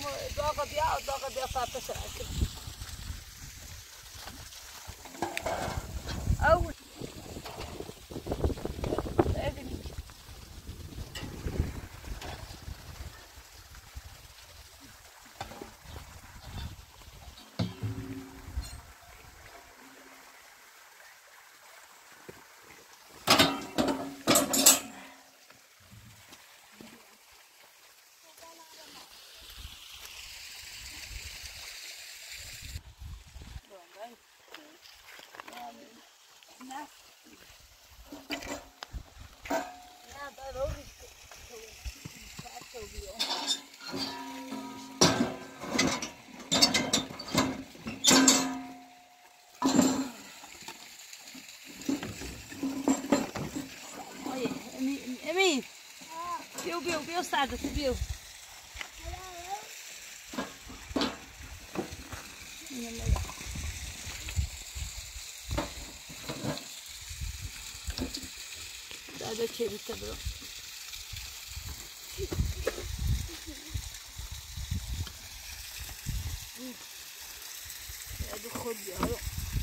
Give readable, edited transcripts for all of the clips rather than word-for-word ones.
Droga de fato será que au Emi, viu, Sada, você viu? Sada çevirte bro. هذا خد يا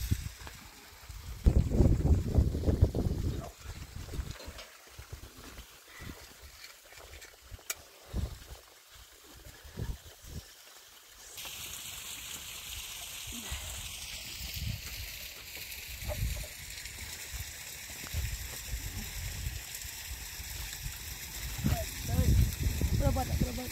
Berapa?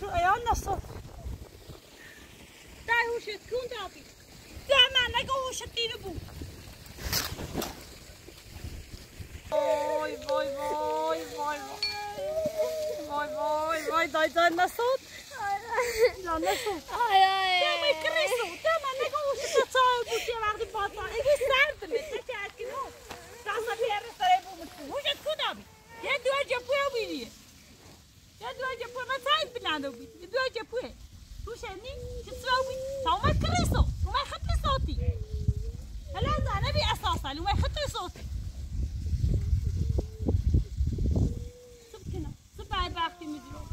شو عيالنا الصوت تعي هو شو تكون دابي دائما نقو هو شتين ابو باي باي باي باي باي باي باي داي الصوت لا الصوت دائما كريسو دائما نقو هو شتين تصايب وشي بعد باطا ايش سالت لي تتعب كنو تعصب فيها رسالة ابو هو شو تكون دابي يدو اجابوها ويني يدو اجابوها ما تعب بنادوبي يدو اجابوها هو شني شو تسوي تو ما كريسو وما يخطي صوتي هلا انا ابي اساسا وما يخطي صوتي سبكنا سبعي باختي مجرو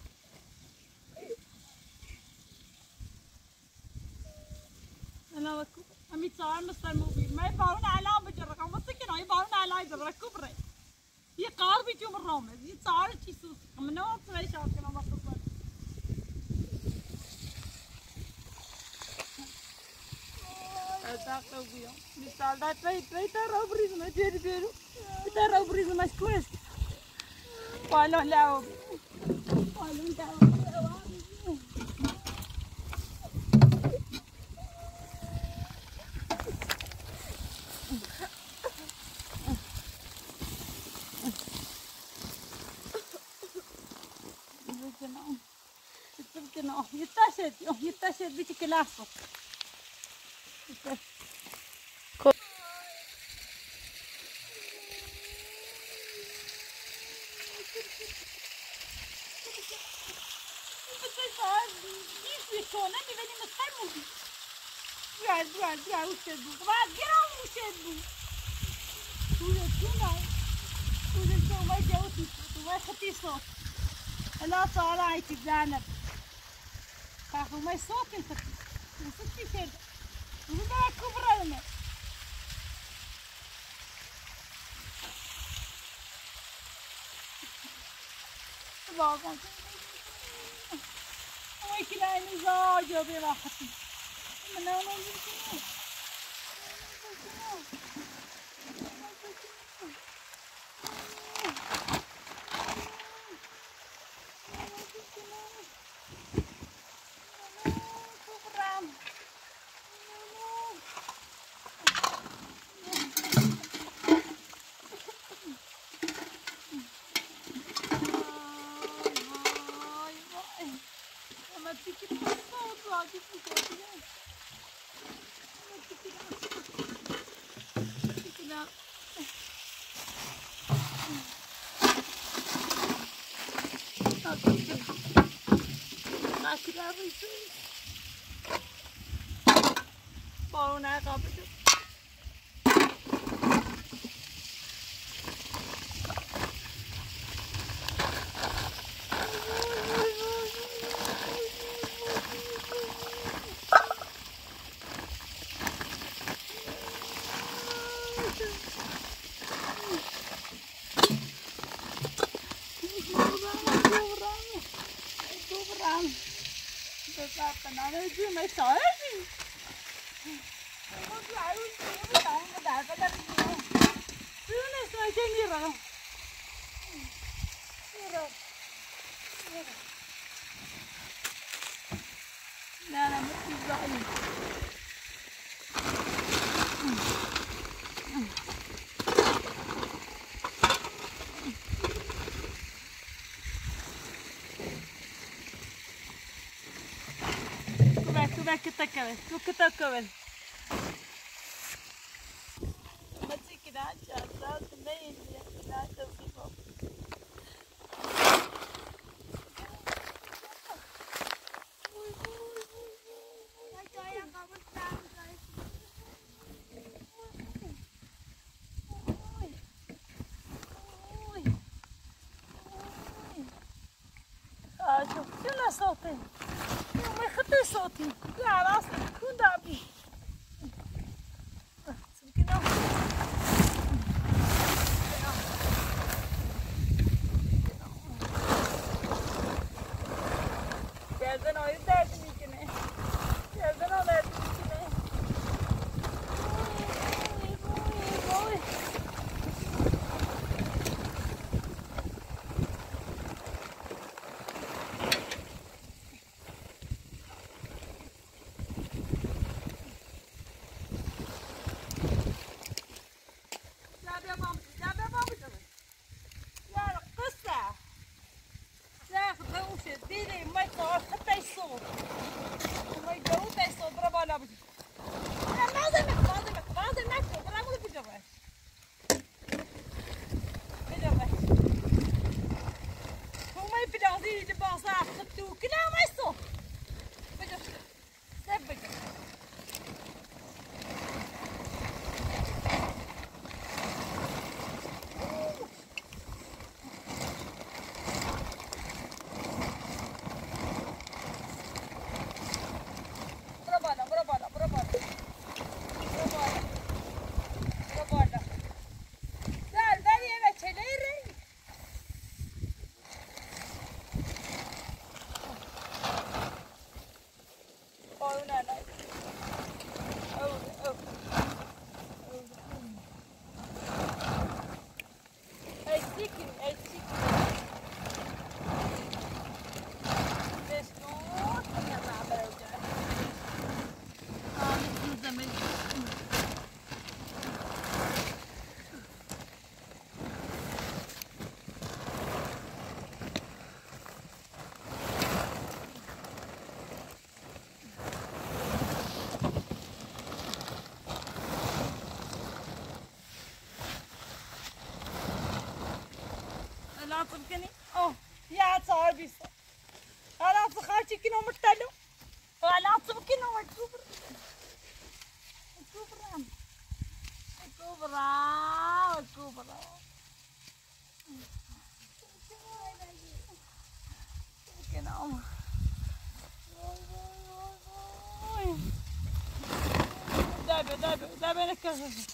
انا وكو امي تصور مستر موبي ما يبارون على بجرك مسكنا يبارون على يجرك كبري يقار بيجوا من رومز يتصور شي سوس من نوع تسوي شاكنا ما تصور Exacto, vio. Mi salda trae robris na jeri beru. Ita robris na squash. Palo lao. Palo lao. يتاشد بيتي كلاسو. لا طالع يتبلعنا كافو ما يصوت الفتي وفتي كده وبقى كبرى لنا بابا ويكل عيني زاجة براحتي من أنا que te acabes. Mas se que dá, já dá também, já dá tipo. شوف شو صوتي ما يخطي صوتي لا راسي كون دابي سبكنا جازن اوي دادني كنه جازن اوي دادني كنه شديني ما يصور حتى يصور وما يجروا حتى يصور برافو على بجي بعضمك برافو بجرش هما يبلغزين يجيبوا صاح خدتو كلا ما يصور بجر سيب بجر تمكني يا صاحبي انا صخاتي كنو متلو انا تمكني كوبرا كنو دابا انا كذا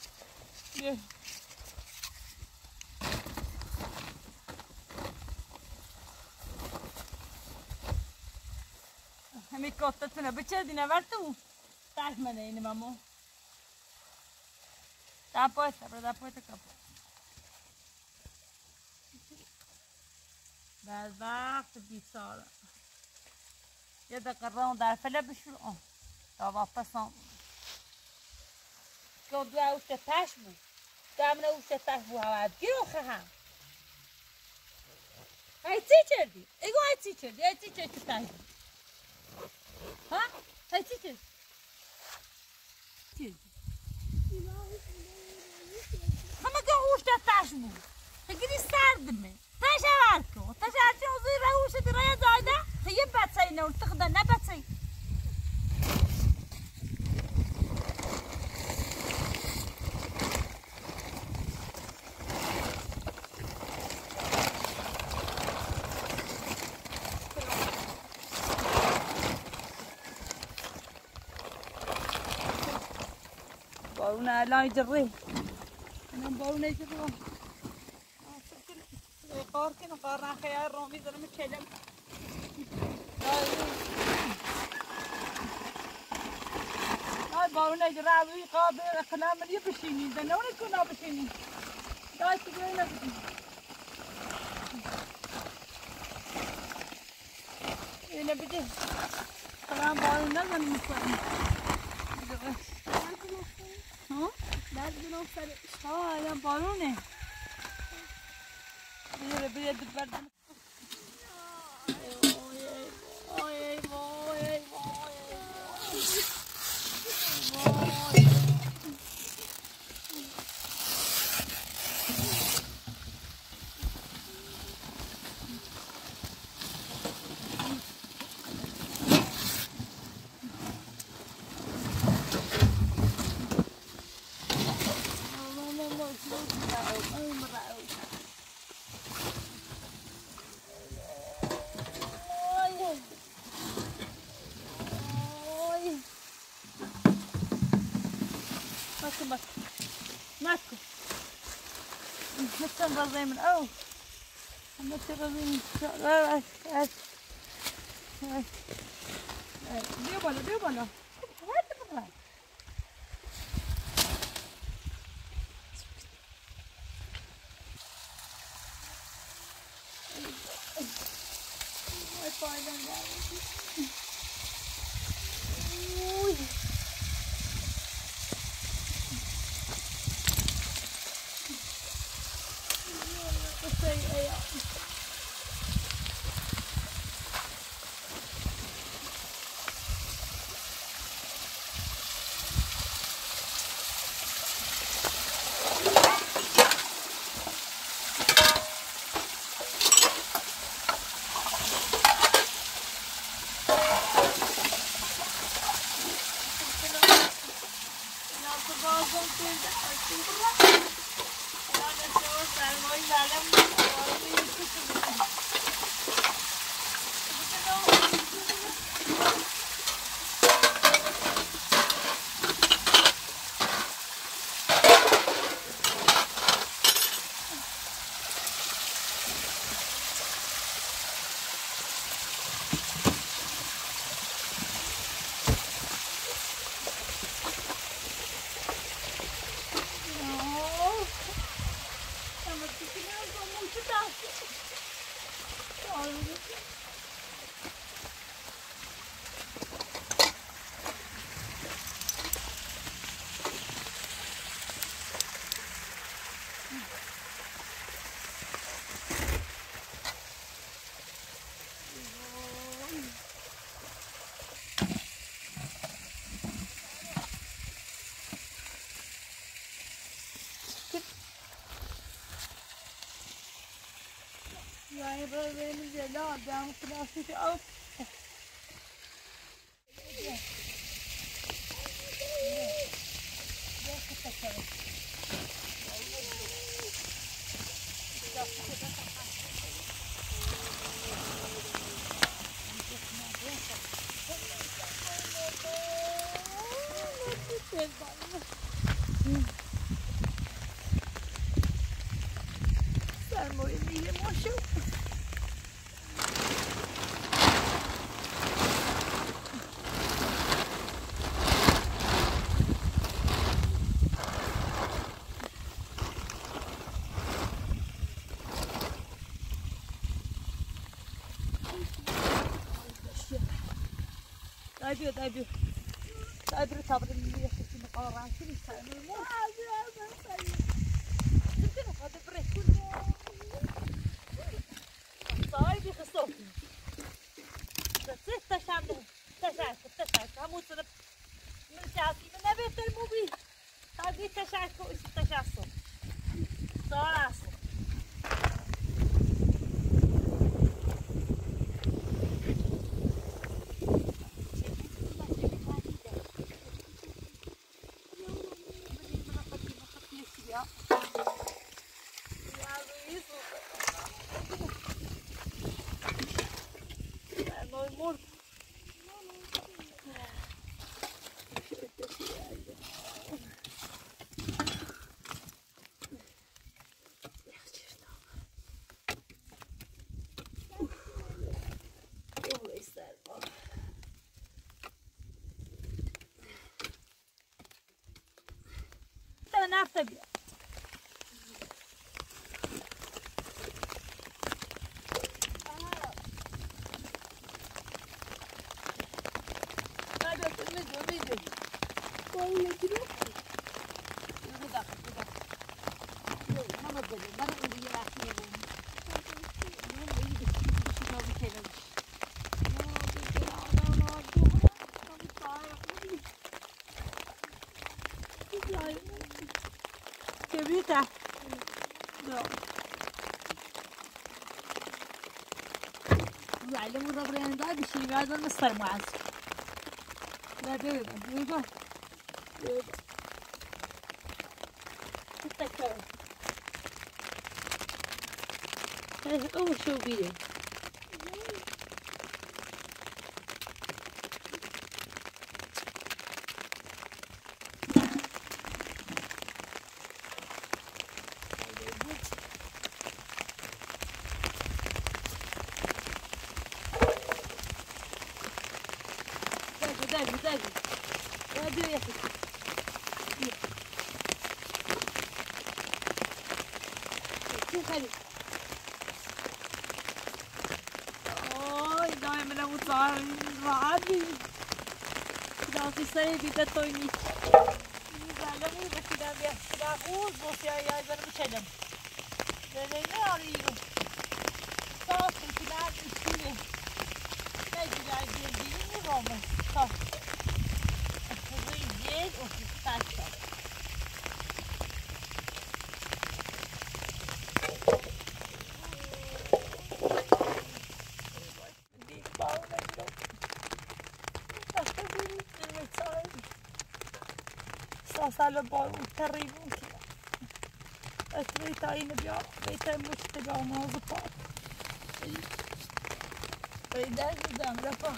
mi kottattuna bicerdina vartu tahmanayni mamu dapoita kapo بالضبط بيصار يدا قرون دار فلا بشرو طبعا بسام كون دوا وش تاشمو دامنا وش تاشمو هواد كيلو خها هاي تيجي ايغو هاي تيجي تاشمو ها هاي تيجي خما قوش تاشمو تقولي ساردمي تشاركوا وزيرة وش ترى زايدة هي باتسينا وتخدنا باتسي بارونا لا يجري انا بارونا يجري قاركن قارنا خيار رومي زلمة كلام هاي باونا جرابي قابل كلام اللي بشيني ده نوني كنا بشيني ده تقولنا بشيني هنا بدي كلام باونا زلمة مسلم ها بعد بنوصل يا باونا بيد البرد ماسكو نتسن رزي من أو نتسن رزي من لا بيبالا هات برا Wij hebben een ja, daar moeten we zitten ook. Zijn mooie nieuwe mosje. Daar heb je het niet echt in de colorage. Die zijn er mooi. Dit is wat de brek. Daar heb je gestopt. Dat is te schande. Te schande. Hij moet er een jaartje. Maar dan weet hij mobiel. Hij weet te schande. Is het te schande. Zo is het. Tabii. Vita. No. يعلموا الربرين ده بشيء هذا مصر معز. لا بيبا. تتكلم. هذا أول شو بيه. في الصيف تطويني زعلمي بس إذا بيأخذ بس يا زلمة بشلم لأن ياريو صاف الكلاب الشيء تجي على الجيل نظامه صاف الجيل وفي التاسع سال بارو تقریبا اتریتا اینو بیا بیتا مشتبه ماز پاک بیدر بودم رفا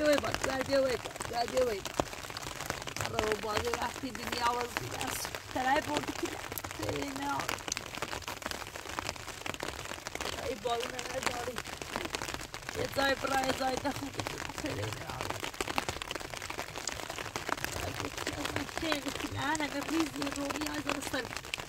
graduate. رو بازی وقتی دنیا وزی از ترای بردی که نه ای بالونه نداری یه جای برای یه جای دخوب خیلی نه نه ریزی روی از رستن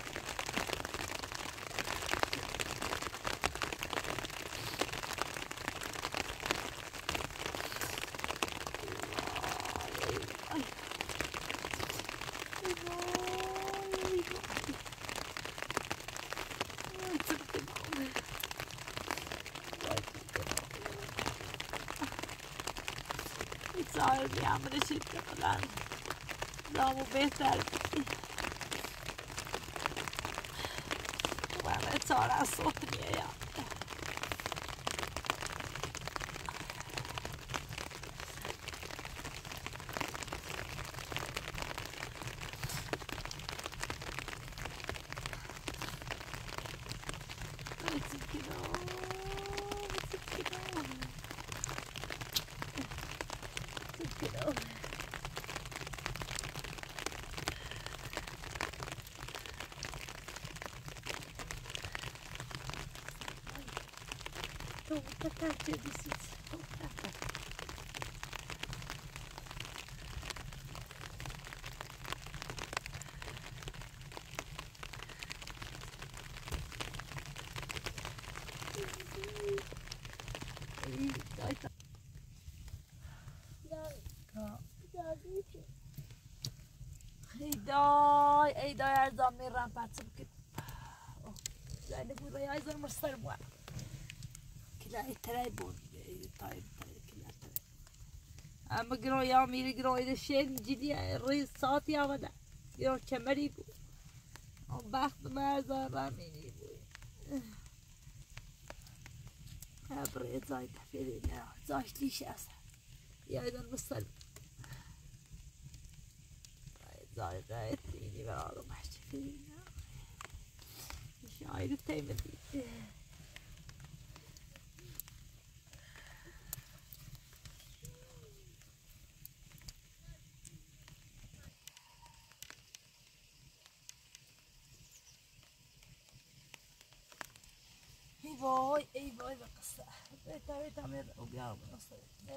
سال میامونه شد که بلند زامو بهتر من چاره از صوت میایم ای دای ارزام میرم پرچم که زنده بود ای زن مستر بود کلای ترای بود تای کلا ترای اما گرو یا میری گرو ایده شین جدی ریز ساعتی آمده گرو چمری بود اون بخت مرزا رامینی بود برای زای تفیری نه زایش لیش است یا زن مستر زای تینی برای محشفی شاید تیمتی ای وای بقصه بیتا میر او بیارم نصر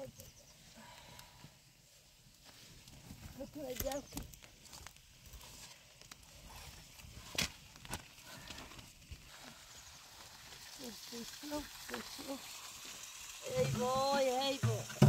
بکنه جاو که ای وای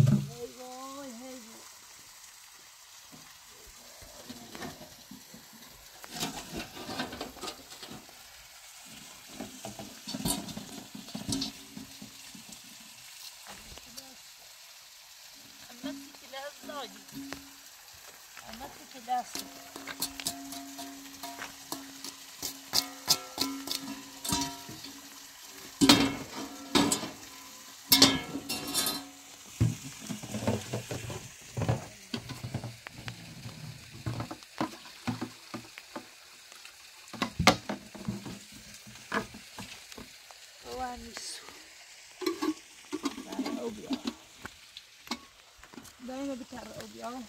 دائما بتعرق بياه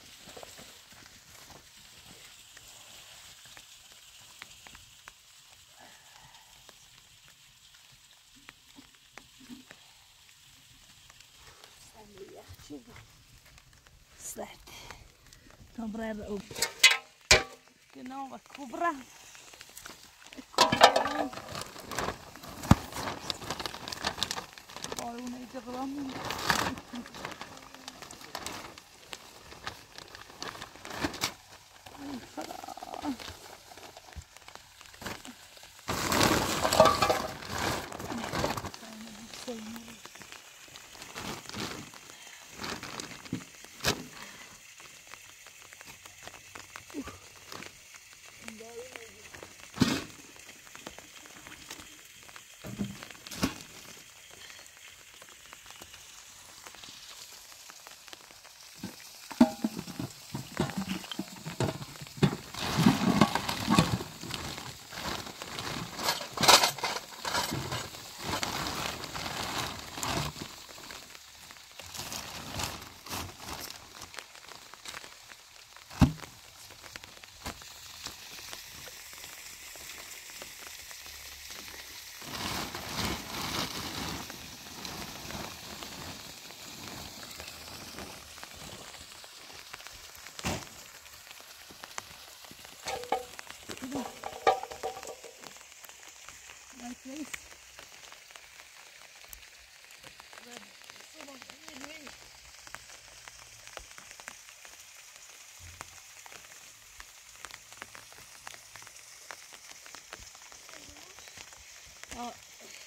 شوفوا صلحت كبرى الرقوب كنوع كبرى بارونا يجرمون No, please. Someone in here. Oh.